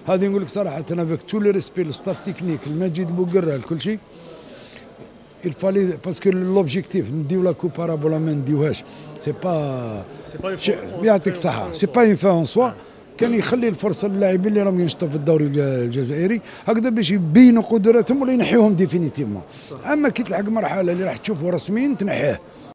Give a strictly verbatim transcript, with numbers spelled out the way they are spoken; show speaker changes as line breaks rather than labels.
هذه نقول لك صراحه انا افيك تو لو ريسبي الستاف تكنيك المجيد بوقرة كل شيء الفالي باسكو لوبجيكتيف نديو لا كوب بارابولا ما نديوهاش سي با يعطيك الصحه سي با اون فا اون سوا كان يخلي الفرصه للاعبين اللي راهم ينشطوا في الدوري الجزائري هكذا باش يبينوا قدراتهم ولا ينحيوهم ديفينيتيفمون. اما كي تلحق مرحله اللي راح تشوفوا رسميا تنحيه